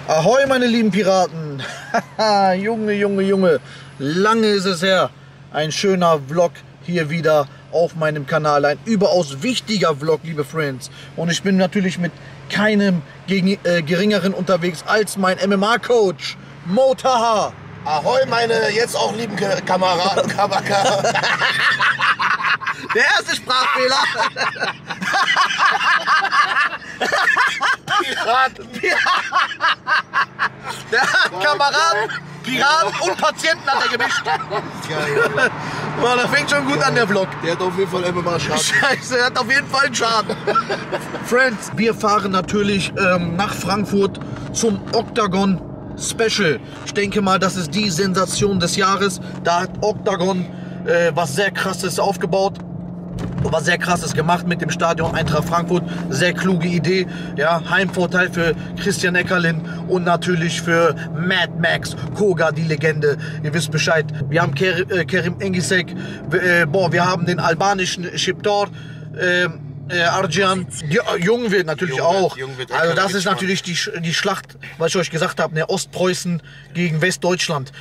Ahoi meine lieben Piraten. Junge, Junge, Junge. Lange ist es her. Ein schöner Vlog hier wieder auf meinem Kanal. Ein überaus wichtiger Vlog, liebe Friends. Und ich bin natürlich mit keinem geringeren unterwegs als mein MMA-Coach, Mo Taha. Ahoi meine jetzt auch lieben Kameraden. Der erste Sprachfehler. Piraten. Der hat Kameraden, Piraten und Patienten hat er gemischt. Geil. Boah, das fängt schon gut an, der Vlog. Der hat auf jeden Fall MMA Schaden. Scheiße, er hat auf jeden Fall einen Schaden. Friends, wir fahren natürlich nach Frankfurt zum Octagon Special. Ich denke mal, das ist die Sensation des Jahres. Da hat Octagon was sehr Krasses aufgebaut. Was sehr Krasses gemacht mit dem Stadion Eintracht Frankfurt. Sehr kluge Idee. Ja, Heimvorteil für Christian Eckerlin und natürlich für Mad Max Koga, die Legende. Ihr wisst Bescheid. Wir haben Kerim Engisek. Wir haben den albanischen Shiptor. Arjan, Jung wird natürlich auch. Also das ist natürlich die Schlacht, was ich euch gesagt habe, ne, Ostpreußen gegen Westdeutschland.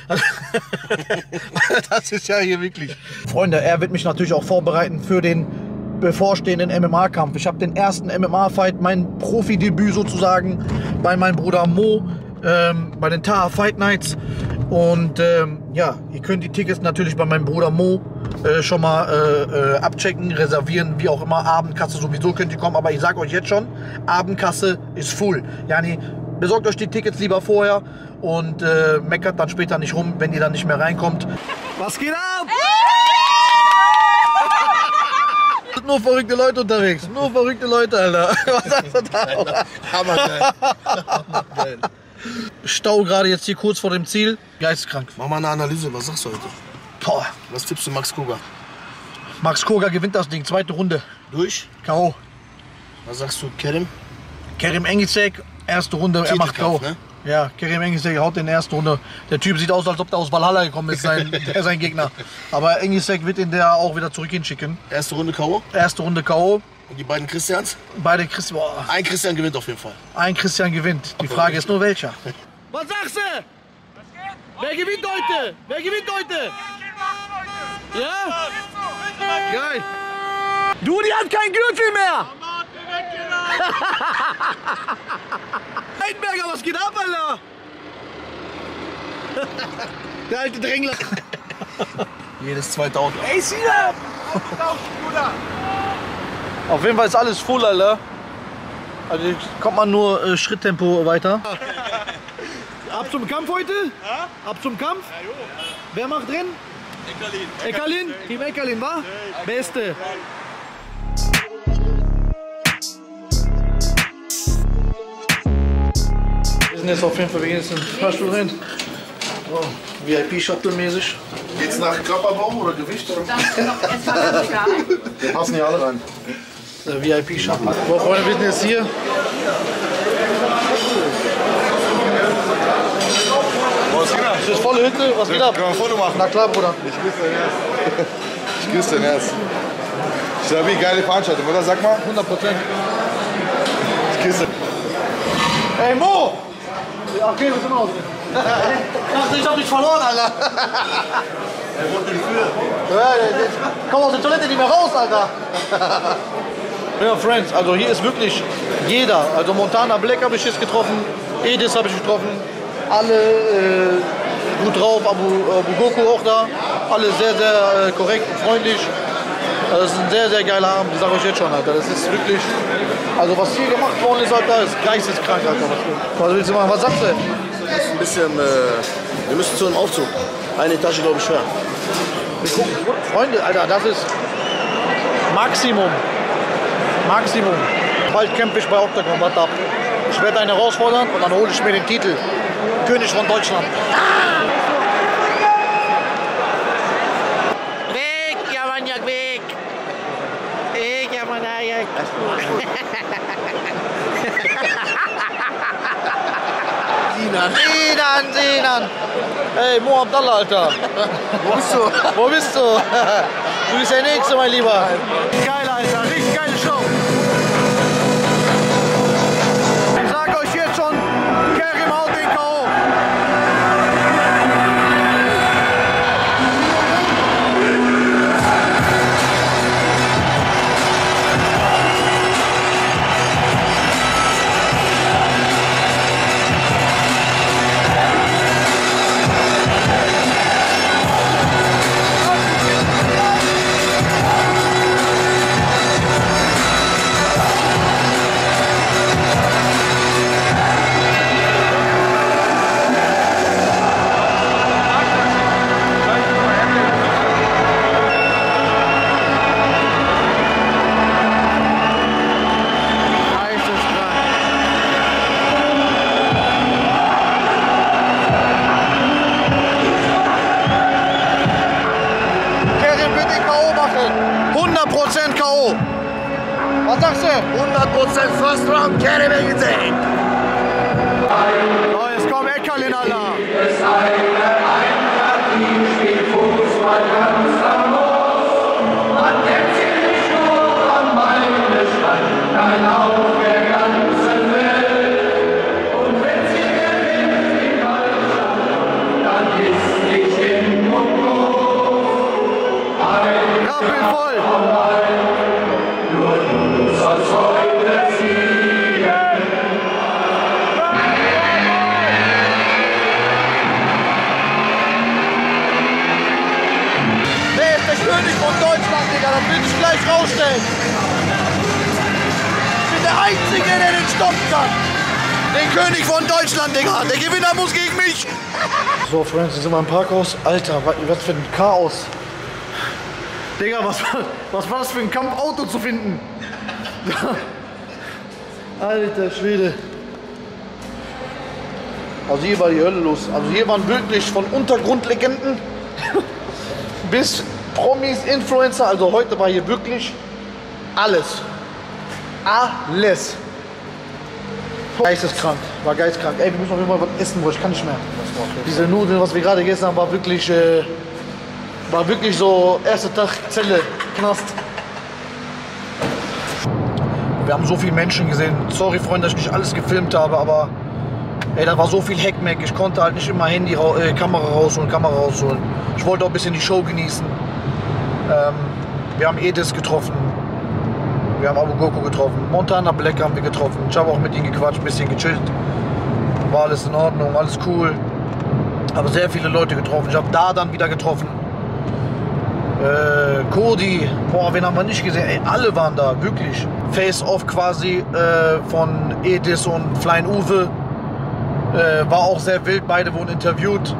Das ist ja hier wirklich. Freunde, er wird mich natürlich auch vorbereiten für den bevorstehenden MMA-Kampf. Ich habe den ersten MMA-Fight, mein Profidebüt sozusagen, bei meinem Bruder Mo, bei den Taha Fight Nights. Und ja, ihr könnt die Tickets natürlich bei meinem Bruder Mo schon mal abchecken, reservieren, wie auch immer. Abendkasse sowieso könnt ihr kommen, aber ich sage euch jetzt schon, Abendkasse ist full. Yani, besorgt euch die Tickets lieber vorher und meckert dann später nicht rum, wenn ihr dann nicht mehr reinkommt. Was geht ab? Nur verrückte Leute unterwegs, nur verrückte Leute, Alter. Was sagst du da? Hammergeil. Geil. Stau gerade jetzt hier kurz vor dem Ziel. Geisteskrank. Mach mal eine Analyse, was sagst du heute? Boah. Was tippst du Max Koga? Max Koga gewinnt das Ding, zweite Runde. Durch? K.O. Was sagst du, Kerim? Kerim Engisek, erste Runde, er macht K.O. Ne? Ja, Kerim Engisek haut in der ersten Runde. Der Typ sieht aus, als ob der aus Valhalla gekommen ist, sein Gegner. Aber Engisek wird ihn der auch wieder zurück hinschicken. Erste Runde K.O.? Erste Runde K.O. Und die beiden Christians? Beide Christian. Boah. Ein Christian gewinnt auf jeden Fall. Ein Christian gewinnt. Die Frage ist nur welcher. Was sagst du? Wer gewinnt heute? Wer gewinnt heute? Ja? Geil. Du, die hat keinen Gürtel mehr. Heidenberger, was geht ab, Alter? Der alte Drängler. Jedes zweite Auto. Ey, Sina! Auf jeden Fall ist alles voll, Alter. Also kommt man nur Schritttempo weiter. Ab zum Kampf heute? Ab zum Kampf? Wer macht drin? Eckerlin. Eckerlin? Team Eckerlin, wa? Beste. Wir sind jetzt auf jeden Fall, wir gehen jetzt in den Fahrstuhl rein. Oh, VIP-Shuttle-mäßig. Geht's nach Körperbau oder Gewicht? Oder? Wir passen hier alle rein. Der VIP-Shuttle. So, Freunde, wir sind jetzt hier. Was geht ab? Das ist volle Hütte, was geht ab? Können wir ein Foto machen? Na klar, Bruder. Ich küsse dein Herz. Ich küsse dein Herz. Stabil, geile Veranstaltung, oder? Sag mal. 100%. Ich küsse. Ey, Mo! Ja, okay, wir sind raus. Ich hab dich verloren, Alter. Er wurde entführt. Ja, komm aus der Toilette nicht mehr raus, Alter. Ja, Friends, also hier ist wirklich jeder. Also Montana Black habe ich jetzt getroffen, Edis habe ich getroffen, alle gut drauf, Abu Goku auch da. Alle sehr, sehr korrekt und freundlich. Also das ist ein sehr, sehr geiler Abend, das sage ich jetzt schon, Alter. Das ist wirklich, also was hier gemacht worden ist, Alter, ist geisteskrank, Alter. Was willst du machen? Was sagst du? Das ist ein bisschen, wir müssen zu einem Aufzug. Eine Etage, glaube ich, höher. Wir gucken, Freunde, Alter, das ist Maximum. Maximum. Bald kämpfe ich bei Octagon, warte ab. Ich werde einen herausfordern und dann hole ich mir den Titel König von Deutschland. Weg, ja man, ja weg. Weg, ja man, ja. Sinan. Hey, Mo Abdallah, Alter. Wo bist du? Wo bist du? Du bist der Nächste, mein Lieber. Geil, Alter. Richtig geile Show. Ich sag euch jetzt schon, Kerim haut den 100% First Round, keine mehr gesehen. Oh, jetzt kommt Eckerlin, Alter. Es eine Eintracht, die spielt Fußball ganz los. Man denkt sich nicht nur an meine Stadt, nein, auf der ganzen Welt. Und wenn sie gewinnt, die Mannschaft, dann ist nicht hin und gut. Ein voll. Nur du sollst heute siegen. Wer ist der König von Deutschland, Digga? Das will ich gleich rausstellen. Ich bin der Einzige, der den stoppen kann. Den König von Deutschland, Digga. Der Gewinner muss gegen mich. So, Freunde, jetzt sind wir im Parkhaus. Alter, was für ein Chaos. Digga, was war das für ein Kampf, Auto zu finden? Alter Schwede. Also hier war die Hölle los. Also hier waren wirklich von Untergrundlegenden bis Promis, Influencer. Also heute war hier wirklich alles. Alles. Geisteskrank. War geisteskrank. Ey, wir müssen auf jeden Fall was essen, Bro. Ich kann nicht mehr. Diese Nudeln, was wir gerade gegessen haben, war wirklich so erster Tag Zelle, Knast. Wir haben so viele Menschen gesehen. Sorry, Freunde, dass ich nicht alles gefilmt habe, aber ey, da war so viel Heckmeck. Ich konnte halt nicht immer Kamera rausholen. Ich wollte auch ein bisschen die Show genießen. Wir haben Edis getroffen. Wir haben Abu Goko getroffen. Montana Black haben wir getroffen. Ich habe auch mit ihnen gequatscht, ein bisschen gechillt. War alles in Ordnung, alles cool. Habe sehr viele Leute getroffen. Ich habe da dann wieder getroffen. Cody, boah, wen haben wir nicht gesehen? Ey, alle waren da, wirklich. Face-Off quasi von Edis und Flying Uwe. War auch sehr wild, beide wurden interviewt.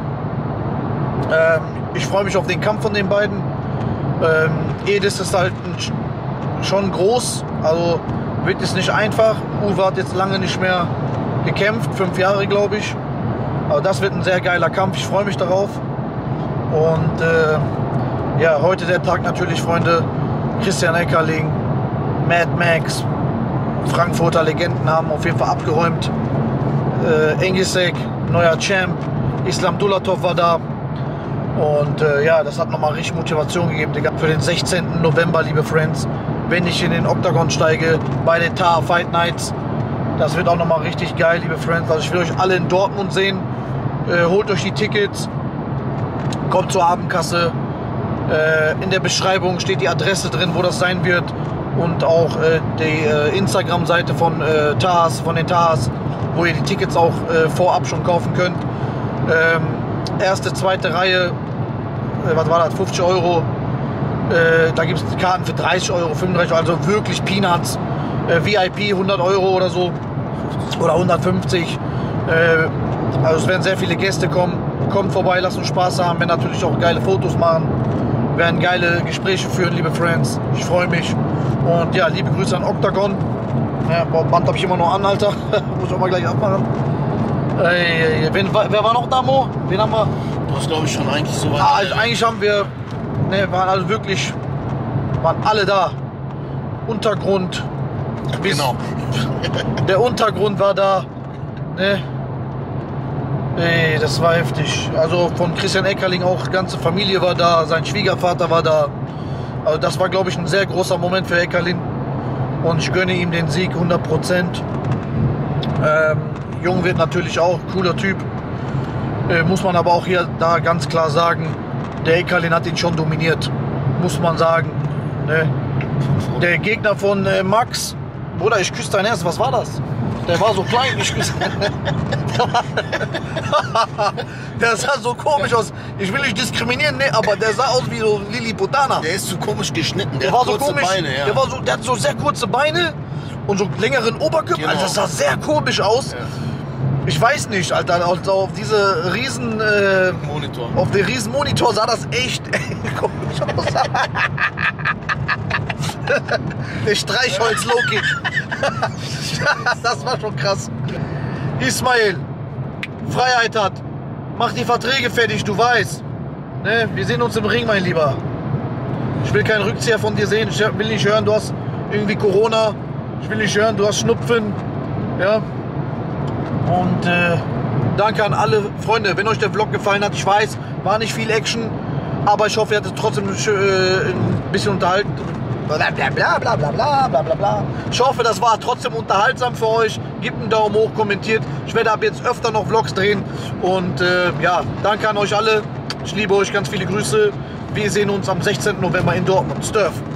Ich freue mich auf den Kampf von den beiden. Edis ist halt schon groß, also wird es nicht einfach. Uwe hat jetzt lange nicht mehr gekämpft, 5 Jahre glaube ich. Aber das wird ein sehr geiler Kampf, ich freue mich darauf. Und ja, heute der Tag natürlich, Freunde. Christian Eckerling, Mad Max, Frankfurter Legenden haben auf jeden Fall abgeräumt. Engisek, neuer Champ, Islam Dulatov war da. Und ja, das hat nochmal richtig Motivation gegeben, Digga. Für den 16. November, liebe Friends, wenn ich in den Octagon steige, bei den Taha Fight Nights. Das wird auch nochmal richtig geil, liebe Friends. Also ich will euch alle in Dortmund sehen. Holt euch die Tickets, kommt zur Abendkasse. In der Beschreibung steht die Adresse drin, wo das sein wird. Und auch die Instagram-Seite von den Tahas, wo ihr die Tickets auch vorab schon kaufen könnt. Erste, zweite Reihe, was war das, 50 Euro. Da gibt es Karten für 30 Euro, 35 Euro, also wirklich Peanuts. VIP 100 Euro oder so, oder 150. Also es werden sehr viele Gäste kommen. Kommt vorbei, lasst uns Spaß haben, werden natürlich auch geile Fotos machen. Werden geile Gespräche führen, liebe Friends. Ich freue mich. Und ja, liebe Grüße an Octagon. Ja, Band habe ich immer noch an, Alter. Muss ich auch mal gleich abmachen. Wer war noch da, Mo? Wen haben wir? Du hast, glaube ich, schon eigentlich so weit. Also eigentlich haben wir, waren also wirklich, waren alle da. Untergrund. Genau. Der Untergrund war da. Ne? Ey, das war heftig. Also von Christian Eckerling auch, ganze Familie war da, sein Schwiegervater war da. Also das war, glaube ich, ein sehr großer Moment für Eckerling. Und ich gönne ihm den Sieg 100%. Jung wird natürlich auch, cooler Typ. Muss man aber auch hier da ganz klar sagen, der Eckerling hat ihn schon dominiert. Muss man sagen. Ne? Der Gegner von Max, Bruder, ich küsse dein Herz, was war das? Der war so klein, ich küsse. Der sah so komisch aus. Ich will nicht diskriminieren, ne, aber der sah aus wie so Lilliputaner. Der ist so komisch geschnitten, der war so komisch. Beine, ja. Der hat so sehr kurze Beine und so längeren Oberkörper. Genau. Alter, das sah sehr komisch aus. Ja. Ich weiß nicht, Alter, auf diese riesen Monitor. Auf den riesen Monitor sah das echt komisch aus. Der Streichholz Low-Kick. Das war schon krass. Ismail, Freiheit hat. Mach die Verträge fertig, du weißt. Ne? Wir sehen uns im Ring, mein Lieber. Ich will keinen Rückzieher von dir sehen. Ich will nicht hören, du hast irgendwie Corona. Ich will nicht hören, du hast Schnupfen. Ja. Und danke an alle Freunde, wenn euch der Vlog gefallen hat. Ich weiß, war nicht viel Action, aber ich hoffe, ihr hattet trotzdem ein bisschen unterhalten. Blablabla. Ich hoffe, das war trotzdem unterhaltsam für euch. Gebt einen Daumen hoch, kommentiert. Ich werde ab jetzt öfter noch Vlogs drehen. Und ja, danke an euch alle. Ich liebe euch, ganz viele Grüße. Wir sehen uns am 16. November in Dortmund. Sturf.